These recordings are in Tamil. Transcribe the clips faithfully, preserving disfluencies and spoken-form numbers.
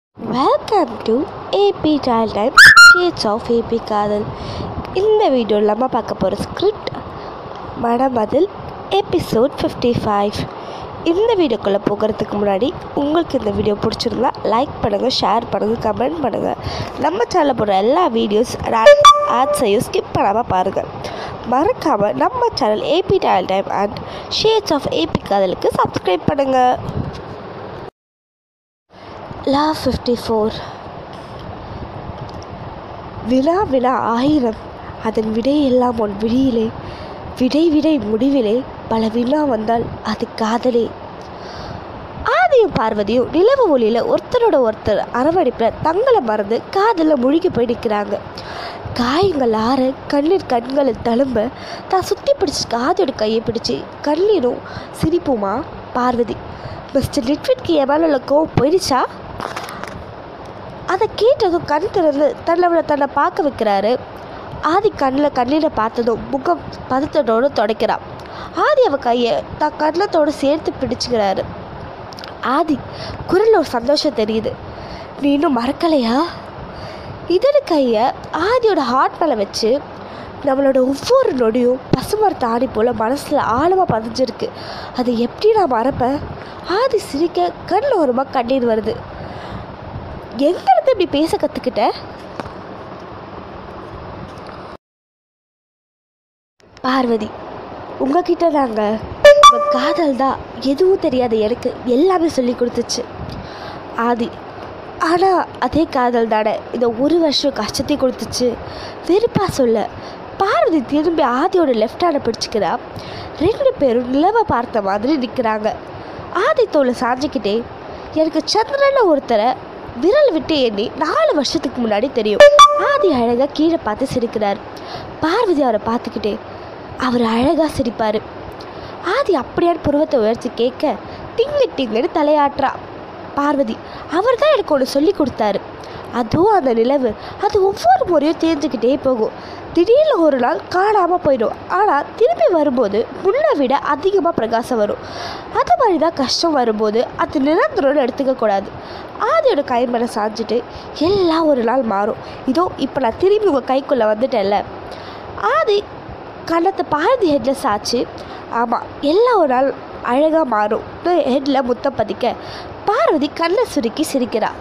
Welcome to AB trial time shades of AB காதல். இந்த வீடியோவில் நம்ம பார்க்க போகிற ஸ்கிரிப்ட் மணமதில் எபிசோட் ஃபிஃப்டி ஃபைவ். இந்த வீடியோக்குள்ளே போகிறதுக்கு முன்னாடி உங்களுக்கு இந்த வீடியோ பிடிச்சிருந்தா லைக் பண்ணுங்கள், ஷேர் பண்ணுங்கள், கமெண்ட் பண்ணுங்கள். நம்ம சேனலில் போடுற எல்லா வீடியோஸ் ஆட்ஸையும் ஸ்கிப் பண்ணாமல் பாருங்கள். மறக்காமல் நம்ம channel AB trial time and shades of AB காதலுக்கு சப்ஸ்கிரைப் பண்ணுங்கள். லா ஃபிஃப்டி ஃபோர். வினா வினா ஆயிரம், அதன் விடை எல்லாம் உன் விழியிலே, விடை விடை முடிவிலே பல வினா வந்தால் அது காதலே. ஆதியும் பார்வதியும் நிலவு ஒளியில் ஒருத்தரோட ஒருத்தர் அரவணைப்பில் தங்களை மறந்து காதலில் முழுகி போய் நிற்கிறாங்க. காயங்கள் ஆற கண்ணீர் கண்களை தழும்ப தான் சுற்றி பிடிச்சி ஆதியோட கையை பிடிச்சி கண்ணீரும் சிரிப்புமா பார்வதி. மிஸ்டர் லிட்விட்க்கு என் மேலே உள்ள கோவம் போயிடுச்சா? அதை கேட்டதும் கண் திறந்து தன்னை தன்னை பார்க்க வைக்கிறாரு. ஆதி கண்ணில் கண்ணீரை பார்த்ததும் முகம் பதத்தோடு துடைக்கிறான். ஆதி அவ கையை தான் கண்ணத்தோடு சேர்த்து பிடிச்சுக்கிறாரு. ஆதி குரல் ஒரு சந்தோஷம் தெரியுது. நீ இன்னும் மறக்கலையா? இதோட கையை ஆதியோட ஹார்ட் மேலே வச்சு நம்மளோட ஒவ்வொரு நொடியும் பசுமரத்து ஆடி போல் மனசில் ஆழமாக பதிஞ்சிருக்கு. அது எப்படி நான் மறப்பேன்? ஆதி சிரிக்க கண் ஓரமாக கண்ணீர் வருது. எங்கிருந்து இப்படி பேச கற்றுக்கிட்ட? பார்வதி, உங்ககிட்ட தாங்க. உங்கள் காதல் தான் எதுவும் தெரியாது எனக்கு எல்லாமே சொல்லி கொடுத்துச்சு. ஆதி, ஆனால் அதே காதல் தானே இந்த ஒரு வருஷம் கஷ்டத்தை கொடுத்துச்சு. வெறுப்பா சொல்ல பார்வதி திரும்பி ஆதியோட லெஃப்ட் ஹேண்டை பிடிச்சிக்கிறா. ரெண்டு பேரும் நிலவை பார்த்த மாதிரி நிற்கிறாங்க. ஆதி தோலை சாஞ்சிக்கிட்டே, எனக்கு சந்திரன ஒருத்தரை விரல் விட்டு எண்ணி நாலு வருஷத்துக்கு முன்னாடி தெரியும். ஆதி அழகாக கீழே பார்த்து சிரிக்கிறார். பார்வதி அவரை பார்த்துக்கிட்டே, அவர் அழகாக சிரிப்பார். ஆதி அப்படியான புருவத்தை உயர்த்தி கேட்க டிங்கு டிங்குன்னு தலையாட்டுறா பார்வதி. அவர் தான் எனக்கு ஒன்று சொல்லி கொடுத்தாரு. அதுவும் அந்த நிலவு, அது ஒவ்வொரு முறையும் தேர்ந்துக்கிட்டே போகும். திடீர்னு ஒரு நாள் காணாமல் போயிடும். ஆனால் திரும்பி வரும்போது முன்னை விட அதிகமாக பிரகாசம் வரும். அது மாதிரி தான் கஷ்டம் வரும்போது அது நிரந்தரம்னு எடுத்துக்கக்கூடாது. ஆதியோட கை மேலே சாஞ்சிட்டு, எல்லாம் ஒரு நாள் மாறும். இதோ இப்போ நான் திரும்பி உங்கள் கைக்குள்ளே வந்துட்டேன்ல. ஆதி கண்ணத்தை பார்வதி ஹெட்டில் சாச்சு, ஆமாம் எல்லாம் ஒரு நாள் அழகாக மாறும் ஹெட்டில் முத்தம் பதிக்க பார்வதி கண்ணை சுருக்கி சிரிக்கிறா.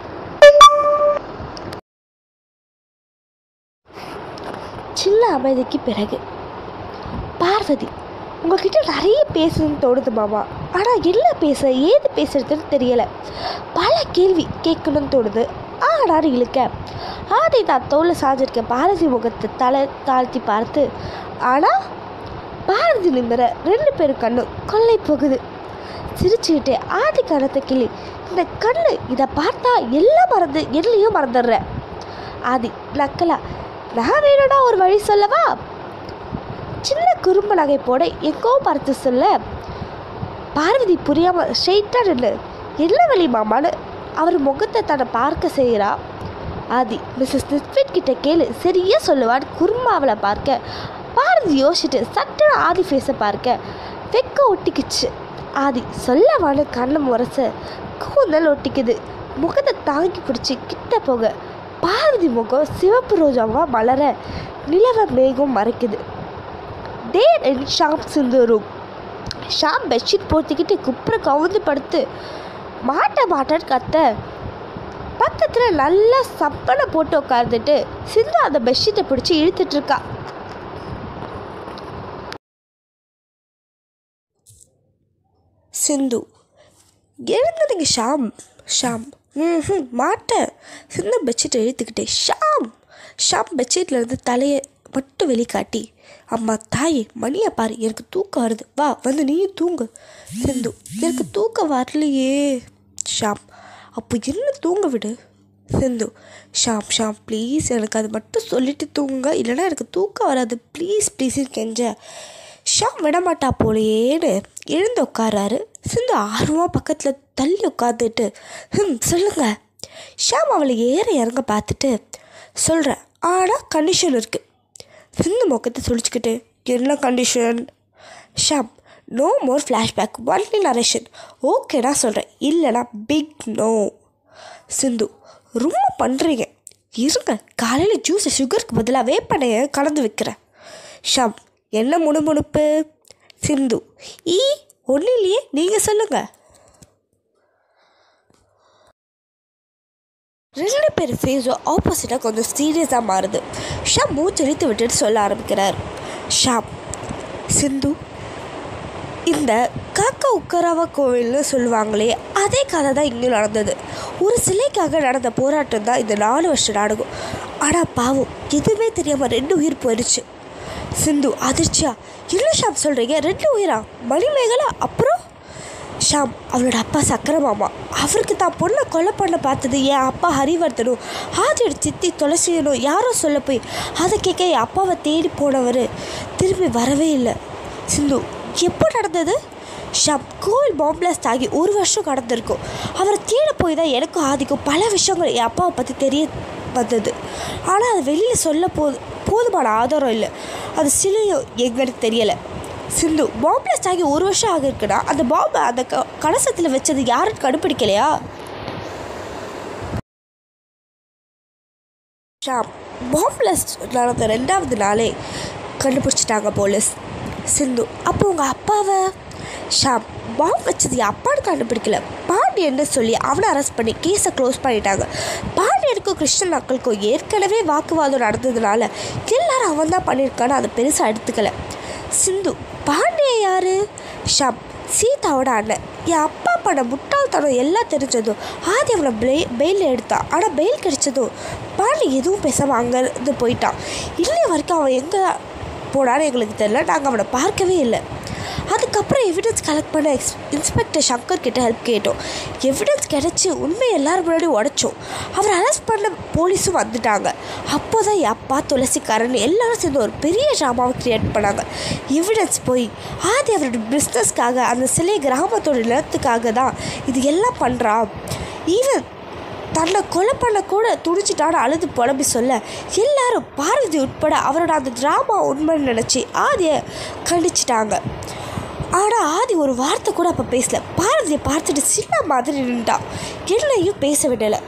சின்ன அமைதிக்கு பிறகு, பார்வதி, உங்ககிட்ட நிறைய பேசணும்னு தோணுது மாமா. ஆனால் என்ன பேச ஏது பேசுறதுன்னு தெரியலை. பல கேள்வி கேட்கணும்னு தோணுது. ஆனால் இழுக்க ஆதி தான் தோலை சாஞ்சிருக்க பார்வதி முகத்தை தலை தாழ்த்தி பார்த்து, ஆனால் பார்வதி நிமிர ரெண்டு பேரும் கண்ணும் கொள்ளை போகுது. சிரிச்சுக்கிட்டே ஆதி கணத்தை கிளி, இந்த கண்ணு இதை பார்த்தா எல்லாம் மறந்து எல்லையும் மறந்துடுறேன். ஆதி நக்கலா, நான் வேணும்னா ஒரு வழி சொல்லவா? சின்ன குறும்பு நகை போட எங்கோ பார்த்து சொல்ல பார்வதி புரியாமல் ஸ்ட்ரெயிட்டாக நின்று, என்ன வழி மாமான்னு அவர் முகத்தை தன்னை பார்க்க செய்கிறா. ஆதி, மிஸ்ஸஸ் லிட்விட் கிட்ட கேளு, சரியா சொல்லுவான்னு குறும்பாவளை பார்க்க பார்வதி யோசிச்சுட்டு சட்டுன்னு ஆதி ஃபேஸை பார்க்க வெக்க ஒட்டிக்குச்சு. ஆதி சொல்லவான்னு கண்ணை முரச கூந்தல் ஒட்டிக்குது. முகத்தை தாங்கி பிடிச்சி கிட்ட போக பார்வதி முகம் சிவப்பு ரோஜாவா மலர நிலவ மேகம் மறைக்குது. டேர் and Sham Sindhu room. Sham bedsheet போத்திக்கிட்டு குப்புற கவுந்து படுத்து மாட்ட மாட்டன்னு கத்த பக்கத்தில் நல்லா சப்பனை போட்டு உட்காந்துட்டு சிந்து அந்த பெட்ஷீட்டை பிடிச்சி இழுத்துட்டு இருக்கா. சிந்து, எழுந்துடுங்க ஷாம். ஷாம், ம் மாட்டேன். சிந்து பெட்ஷீட்டை இழுத்துக்கிட்டே, ஷாம். ஷாம் பெட்ஷீட்லேருந்து தலையை மட்டும் வெளிக்காட்டி, அம்மா தாயே மணியை பாரு, எனக்கு தூக்கம் வருது, வா வந்து நீயும் தூங்கு. சிந்து, எனக்கு தூக்கம் வரலையே. ஷாம், அப்போ என்ன தூங்க விடு. சிந்து, ஷாம் ஷாம் ப்ளீஸ் எனக்கு அது மட்டும் சொல்லிட்டு தூங்க, இல்லைனா எனக்கு தூக்கம் வராது, ப்ளீஸ் ப்ளீஸ் கெஞ்ச. ஷாம் விடமாட்டா போலேன்னு எழுந்து உட்காராரு. சிந்து ஆர்வமாக பக்கத்தில் தள்ளி உட்காந்துட்டு, ம் சொல்லுங்க. ஷாம் அவளை ஏற இறங்க பார்த்துட்டு, சொல்கிறேன் ஆனால் கண்டிஷன் இருக்குது. சிந்து முகத்தை சுழிச்சிக்கிட்டு, என்ன condition? Sham, no more flashback, only narration. ஓகேடா சொல்கிறேன், இல்லைனா பிக் நோ. சிந்து, ரொம்ப பண்ணுறீங்க, இருங்க காலையில் ஜூஸை சுகருக்கு பதிலாக வேப்பனையை கலந்து வைக்கிறேன். ஷாம், என்ன முணுமுணுப்பு? சிந்து, ஈ ஒன்றும் இல்லையே, நீங்கள் சொல்லுங்கள். ரெண்டு பேர் ஃபேஸும் ஆப்போசிட்டாக கொஞ்சம் சீரியஸாக மாறுது. ஷாம் மூச்சு இழுத்து விட்டுட்டு சொல்ல ஆரம்பிக்கிறார். ஷாம், சிந்து, இந்த காக்கா உக்கராவா கோவில்னு சொல்லுவாங்களே, அதே கதை தான் இங்கே நடந்தது. ஒரு சிலைக்காக நடந்த போராட்டம் தான் இந்த நாலு வருஷம் நாடகம். ஆனால் பாவம், எதுவுமே தெரியாமல் ரெண்டு உயிர் போயிடுச்சு. சிந்து அதிர்ச்சியா, என்ன ஷாம் சொல்கிறீங்க? ரெண்டு உயிரா? மணிமேகலா அப்புறம்? ஷாம், அவளோட அப்பா சக்கரமாமா, அவருக்கு தான் பொண்ணை கொலை பண்ண பார்த்தது என் அப்பா ஹரிவர்தனும் ஆதியோட சித்தி துளசியனும் யாரோ சொல்ல போய் அதை கேட்க என் அப்பாவை தேடி போனவர் திரும்பி வரவே இல்லை. சிந்து, எப்போ நடந்தது? ஷாம், கோவில் பாம் பிளாஸ்ட் ஆகி ஒரு வருஷம் கடந்திருக்கும். அவரை தேட போய் தான் எனக்கும் ஆதிக்கும் பல விஷயங்கள் என் அப்பாவை பற்றி தெரிய வந்தது. ஆனால் அது வெளியில் சொல்ல போது போதுமான ஆதாரம் இல்லை. அது சிலையும் எங்களுக்கு தெரியலை. சிந்து, பாம் பிளாஸ்ட் ஆகி ஒரு வருஷம் ஆகிருக்குன்னா அந்த பாம்பை அந்த க கலசத்தில் வச்சது யாருன்னு கண்டுபிடிக்கலையா? ஷாம், பாம் பிளாஸ்ட் நடந்த ரெண்டாவது நாளே கண்டுபிடிச்சிட்டாங்க போலீஸ். சிந்து, அப்போ உங்கள் அப்பாவை? ஷாம், பாம் வச்சது அப்பான்னு கண்டுபிடிக்கல, பாண்டியன்னு சொல்லி அவனை அரெஸ்ட் பண்ணி கேஸை க்ளோஸ் பண்ணிட்டாங்க. பாண்டியனுக்கும் கிருஷ்ணன் அக்களுக்கும் ஏற்கனவே வாக்குவாதம் நடந்ததுனால எல்லாரும் அவன் தான் பண்ணியிருக்கான்னு அதை பெருசாக எடுத்துக்கல. சிந்து, பாண்டிய யாரு? ஷாம், சீதாவோட அண்ணன். என் அப்பா பண்ண முட்டாள்தனம் எல்லாம் தெரிஞ்சதும் ஆதி அவனை பெ பெயில் எடுத்தான். ஆனால் பெயில் கிடைச்சதும் பாண்டி எதுவும் பேசாமல் அங்கேருந்து போயிட்டான். இன்னை வரைக்கும் அவன் எங்கே போனான்னு எங்களுக்கு தெரியல. நாங்கள் அவனை பார்க்கவே இல்லை. அதுக்கப்புறம் எவிடன்ஸ் கலெக்ட் பண்ண எக்ஸ் இன்ஸ்பெக்டர் சங்கர் கிட்ட ஹெல்ப் கேட்டோம். எவிடன்ஸ் கிடச்சி உண்மை எல்லாரும் முன்னாடி உடைச்சோம். அவரை அரெஸ்ட் பண்ண போலீஸும் வந்துட்டாங்க. அப்போ தான் என் அப்பா துளசிக்காரன் எல்லாரும் சேர்ந்து ஒரு பெரிய ட்ராமாவை க்ரியேட் பண்ணாங்க. எவிடன்ஸ் போய் ஆதி அவரோட பிஸ்னஸ்க்காக அந்த சிலை கிராமத்தோட நிலத்துக்காக தான் இது எல்லாம் பண்ணுறான். ஈவன் தன்னை கொலை பண்ண கூட துணிச்சிட்டான்னு அழுது புலம்பி சொல்ல எல்லாரும் பார்வதி உட்பட அவரோட அந்த ட்ராமா உண்மைன்னு நினச்சி ஆதியை கண்டிச்சிட்டாங்க. ஆனால் ஆதி ஒரு வார்த்தை கூட அப்போ பேசல. பார்வதியை பார்த்துட்டு சின்ன மாதிரி நின்றுட்டான். என்னையும் பேச விடலை.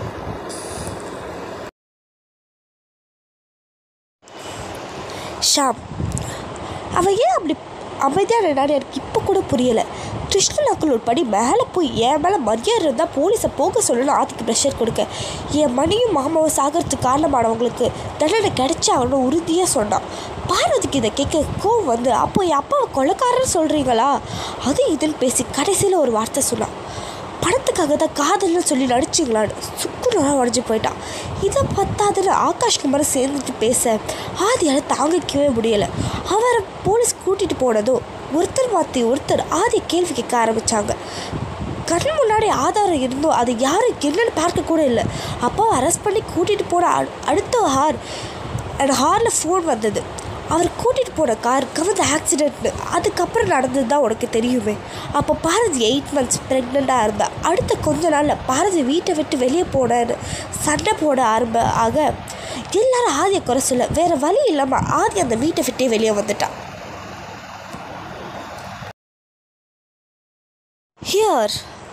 ஷாம், அவன் ஏன் அப்படி அமைதியாக நின்னான்னு எனக்கு இப்போ கூட புரியலை. கிருஷ்ணனாக்கள் ஒரு படி மேலே போய் என் மேலே மரியாதை இருந்தால் போலீஸை போக சொல்லணும்னு ஆதிக்கு ப்ரெஷர் கொடுக்க என் மணியும் மாமாவை சாகிறதுக்கு காரணமானவங்களுக்கு தண்டனை கிடைச்சி அவனை உறுதியாக சொன்னான். பார்வதிக்கு இதை கேட்க கோவம் வந்து, அப்போ என் அப்பாவை கொலைக்காரன்னு சொல்கிறீங்களா? அது இதுன்னு பேசி கடைசியில் ஒரு வார்த்தை சொன்னான். பணத்துக்காக தான் காதல்னு சொல்லி நடிச்சிங்களான்னு சுக்குநூறாக உடஞ்சி போயிட்டான். இதை பத்தாதுன்னு ஆகாஷ்குமாரை சேர்ந்துட்டு பேச ஆதியால் தாங்கிக்கவே முடியலை. அவரை போலீஸ் கூட்டிகிட்டு போனதும் ஒருத்தர் மாற்றி ஒருத்தர் ஆதி கேள்வி கேட்க ஆரம்பித்தாங்க. கண் முன்னாடி ஆதாரம் இருந்தோம், அது யாரும் என்னன்னு பார்க்க கூட இல்லை. அப்பாவை அரெஸ்ட் பண்ணி கூட்டிகிட்டு போன அடுத்த ஹார் அந்த ஹாரில் ஃபோன் வந்தது. அவர் கூட்டிகிட்டு போன கார் கவர்ந்த ஆக்சிடென்ட்னு அதுக்கப்புறம் நடந்தது தான் உனக்கு தெரியுமே. அப்போ பாரதி எயிட் மந்த்ஸ் ப்ரெக்னெண்ட்டாக இருந்தா. அடுத்த கொஞ்ச நாளில் பாரதி வீட்டை விட்டு வெளியே போனேன்னு சண்டை போட ஆரம்ப ஆக எல்லாரும் ஆதியை குறை சொல்ல வேறு வழி இல்லாமல் ஆதி அந்த வீட்டை விட்டே வெளியே வந்துட்டான். ஹியர்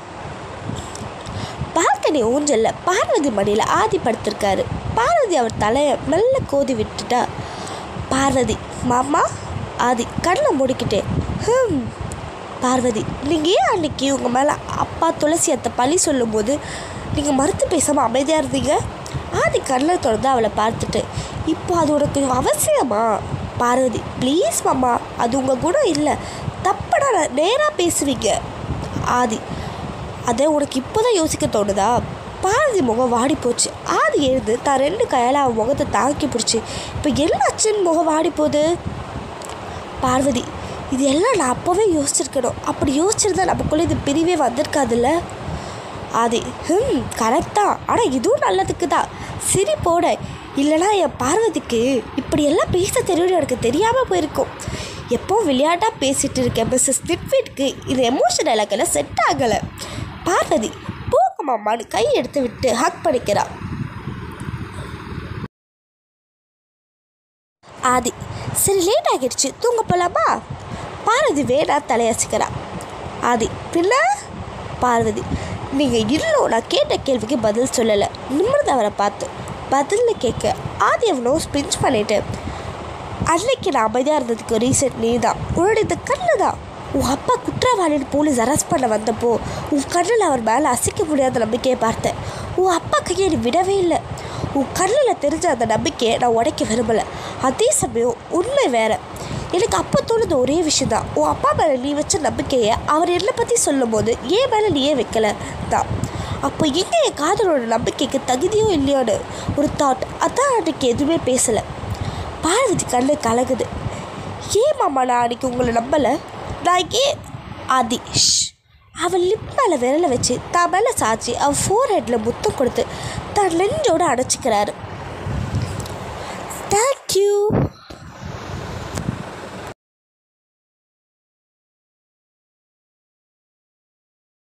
பால்கனி ஊஞ்சல்ல பார்வதி மடியில் ஆதி படுத்திருக்காரு. பார்வதி அவர் தலையை மெல்ல கோதி விட்டுட்டா. பார்வதி, மாமா. ஆதி கண்ணை முடிக்கிட்டே ஹம். பார்வதி, நீங்கள் ஏன் அன்னைக்கு உங்கள் மேலே அப்பா துளசி அத்தை பழி சொல்லும்போது நீங்கள் மறுத்து பேசாமல் அமைதியாக இருந்தீங்க? ஆதி கண்ணை தொடர்ந்து அவளை பார்த்துட்டு, இப்போ அது உனக்கு அவசியமா? பார்வதி, ப்ளீஸ் மாமா, அது உங்கள் குணம் இல்லை, தப்படா நேராக பேசுவீங்க. ஆதி, அதை உனக்கு இப்போ தான் யோசிக்க தோணுதா? பார்வதி முகம் வாடி போச்சு. ஆதி எழுந்து தான் ரெண்டு கையால் அவன் முகத்தை தாக்கி பிடிச்சி, இப்போ என்னாச்சுன்னு முகம் வாடி போகுது? பார்வதி, இது எல்லாம் நான் அப்போவே யோசிச்சிருக்கணும். அப்படி யோசிச்சிருந்தா நமக்குள்ளே இது பிரிவே வந்திருக்காதுல்ல. ஆதி, ஹம் கரெக்ட் தான், ஆனால் இதுவும் நல்லதுக்கு தான். சரி போட, இல்லைனா என் பார்வதிக்கு இப்படியெல்லாம் பேச தெரியும் எனக்கு தெரியாமல் போயிருக்கும். எப்போ விளையாட்டாக பேசிகிட்டு இருக்கேன் மிஸ்ஸஸ் நிட்விட்க்கு இது எமோஷனல் எல்லாம் செட் ஆகலை. பார்வதி, போகமாமான்னு கை எடுத்து விட்டு ஹக் பண்ணிக்கிறா. ஆதி, சரி லேட் ஆகிடுச்சு, தூங்க போகலாமா? பார்வதி வேணா தலையசிக்கிறா. ஆதி, பின்ன? பார்வதி, நீங்கள் இன்னும் நான் கேட்ட கேள்விக்கு பதில் சொல்லலை. நிமிர்ந்து அவரை பார்த்து பதிலில் கேட்க ஆதி எவ்வளோ ஸ்பிஞ்ச் பண்ணிவிட்டு, அன்னைக்கு நான் அமைதியாக இருந்ததுக்கு ரீசன் நீ தான். உன்னோட இந்த கண்ணு தான். உன் அப்பா குற்றவாளின்னு போலீஸ் அரெஸ்ட் பண்ண வந்தப்போ உன் கண்ணில் அவர் மேலே அசைக்க முடியாத நம்பிக்கையை பார்த்தேன். உன் அப்பா கையை நீ விடவே இல்லை. உன் கண்ணில் தெரிஞ்ச அந்த நம்பிக்கையை நான் உடைக்க விரும்பலை. அதே சமயம் உண்மை வேறு. எனக்கு அப்போ தோணுது ஒரே விஷயம் தான், உன் அப்பா மேலே நீ வச்ச நம்பிக்கையை அவர் என்னை பற்றி சொல்லும் போது ஏன் மேலே நீயே வைக்கலை தான். அப்போ எங்கே என் காதலோட நம்பிக்கைக்கு தகுதியோ இல்லையோன்னு ஒரு தாட். அதான் அன்றைக்கி எதுவுமே பேசலை. பார்வதி கண்ணு கலகுது. ஏன் மாமா நான் அன்றைக்கி உங்களை நம்பலை? நான் ஏன் ஆதி அவள் லிப் மேலே விரலை வச்சு தான் மேலே சாய்ச்சி அவள் ஃபோர் ஹெட்டில் முத்தம் கொடுத்து தான் நெஞ்சோடு அடைச்சிக்கிறாரு. தேங்க்யூ.